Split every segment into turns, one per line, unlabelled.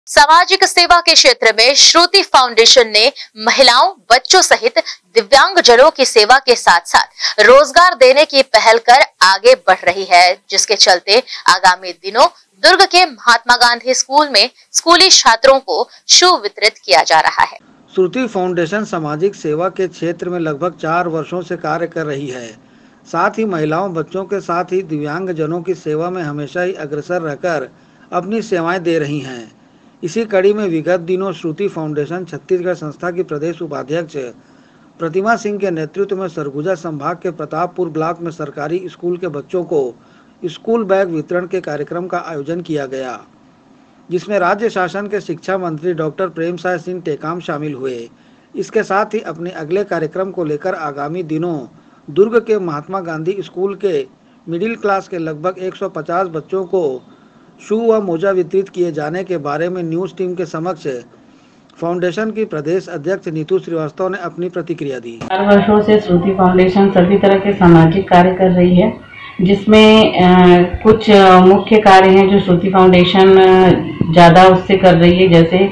सामाजिक सेवा के क्षेत्र में श्रुति फाउंडेशन ने महिलाओं, बच्चों सहित दिव्यांगजनों की सेवा के साथ साथ रोजगार देने की पहल कर आगे बढ़ रही है, जिसके चलते आगामी दिनों दुर्ग के महात्मा गांधी स्कूल में स्कूली छात्रों को शू वितरित किया जा रहा है।
श्रुति फाउंडेशन सामाजिक सेवा के क्षेत्र में लगभग 4 वर्षों से कार्य कर रही है। साथ ही महिलाओं, बच्चों के साथ ही दिव्यांगजनों की सेवा में हमेशा ही अग्रसर रहकर अपनी सेवाएं दे रही हैं। इसी कड़ी में विगत दिनों श्रुति फाउंडेशन छत्तीसगढ़ संस्था की प्रदेश उपाध्यक्ष प्रतिमा सिंह के नेतृत्व में सरगुजा संभाग के प्रतापपुर ब्लॉक में सरकारी स्कूल के बच्चों को स्कूल बैग वितरण के कार्यक्रम का आयोजन किया गया, जिसमें राज्य शासन के शिक्षा मंत्री डॉक्टर प्रेमसाय सिंह टेकाम शामिल हुए। इसके साथ ही अपने अगले कार्यक्रम को लेकर आगामी दिनों दुर्ग के महात्मा गांधी स्कूल के मिडिल क्लास के लगभग 150 बच्चों को शू व मोजा वितरित किए जाने के बारे में न्यूज़ टीम के समक्ष फाउंडेशन की प्रदेश अध्यक्ष नीतू श्रीवास्तव ने अपनी प्रतिक्रिया दी।
4 वर्षों से श्रुति फाउंडेशन सभी तरह के सामाजिक कार्य कर रही है, जिसमें कुछ मुख्य कार्य हैं जो श्रुति फाउंडेशन ज़्यादा उससे कर रही है, जैसे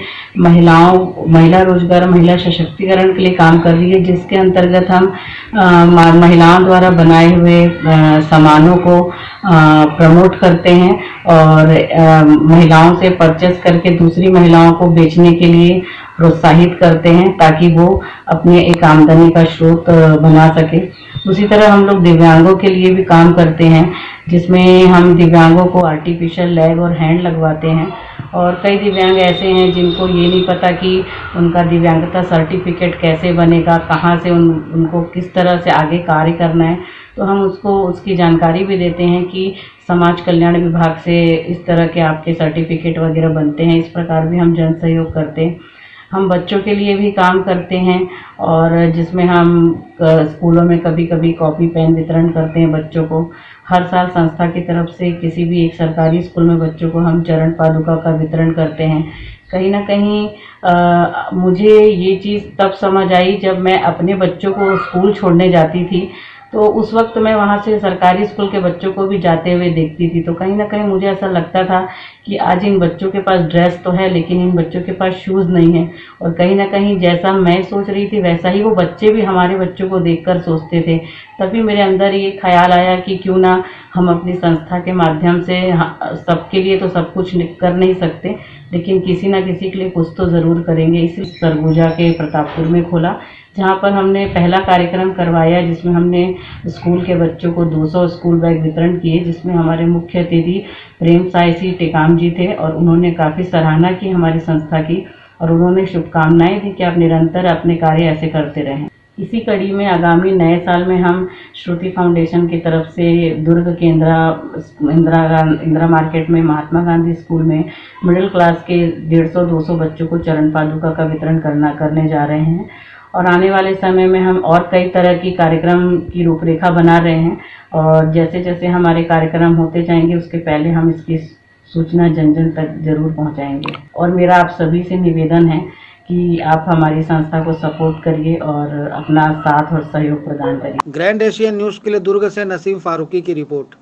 महिला रोजगार, महिला सशक्तिकरण के लिए काम कर रही है, जिसके अंतर्गत हम महिलाओं द्वारा बनाए हुए सामानों को प्रमोट करते हैं और महिलाओं से परचेस करके दूसरी महिलाओं को बेचने के लिए प्रोत्साहित करते हैं, ताकि वो अपने एक आमदनी का स्रोत बना सके। उसी तरह हम लोग दिव्यांगों के लिए भी काम करते हैं, जिसमें हम दिव्यांगों को आर्टिफिशियल लेग और हैंड लगवाते हैं। और कई दिव्यांग ऐसे हैं जिनको ये नहीं पता कि उनका दिव्यांगता सर्टिफिकेट कैसे बनेगा, कहाँ से उनको किस तरह से आगे कार्य करना है, तो हम उसकी जानकारी भी देते हैं कि समाज कल्याण विभाग से इस तरह के आपके सर्टिफिकेट वगैरह बनते हैं। इस प्रकार भी हम जन सहयोग करते हैं। हम बच्चों के लिए भी काम करते हैं और जिसमें हम स्कूलों में कभी कभी कॉपी पेन वितरण करते हैं बच्चों को। हर साल संस्था की तरफ से किसी भी एक सरकारी स्कूल में बच्चों को हम चरण पादुका का वितरण करते हैं। कहीं ना कहीं मुझे ये चीज़ तब समझ आई जब मैं अपने बच्चों को स्कूल छोड़ने जाती थी, तो उस वक्त मैं वहाँ से सरकारी स्कूल के बच्चों को भी जाते हुए देखती थी। तो कहीं ना कहीं मुझे ऐसा लगता था कि आज इन बच्चों के पास ड्रेस तो है, लेकिन इन बच्चों के पास शूज़ नहीं है। और कहीं ना कहीं जैसा मैं सोच रही थी वैसा ही वो बच्चे भी हमारे बच्चों को देखकर सोचते थे। तभी मेरे अंदर ये ख्याल आया कि क्यों ना हम अपनी संस्था के माध्यम से सबके लिए तो सब कुछ कर नहीं सकते, लेकिन किसी ना किसी के लिए कुछ तो ज़रूर करेंगे। इसी सरगुजा के प्रतापपुर में खोला, जहाँ पर हमने पहला कार्यक्रम करवाया, जिसमें हमने स्कूल के बच्चों को 200 स्कूल बैग वितरण किए, जिसमें हमारे मुख्य अतिथि प्रेमसाय सिंह टेकाम जी थे और उन्होंने काफ़ी सराहना की हमारी संस्था की और उन्होंने शुभकामनाएं दी कि आप निरंतर अपने कार्य ऐसे करते रहें। इसी कड़ी में आगामी नए साल में हम श्रुति फाउंडेशन की तरफ से दुर्ग के इंदिरा मार्केट में महात्मा गांधी स्कूल में मिडिल क्लास के 150-200 बच्चों को चरण पादुका का वितरण करने जा रहे हैं। और आने वाले समय में हम और कई तरह की कार्यक्रम की रूपरेखा बना रहे हैं और जैसे जैसे हमारे कार्यक्रम होते जाएंगे उसके पहले हम इसकी सूचना जन जन तक जरूर पहुंचाएंगे। और मेरा आप सभी से निवेदन है कि आप हमारी संस्था को सपोर्ट करिए और अपना साथ और सहयोग प्रदान करिए।
ग्रैंड एशियन न्यूज़ के लिए दुर्ग से नसीम फारूकी की रिपोर्ट।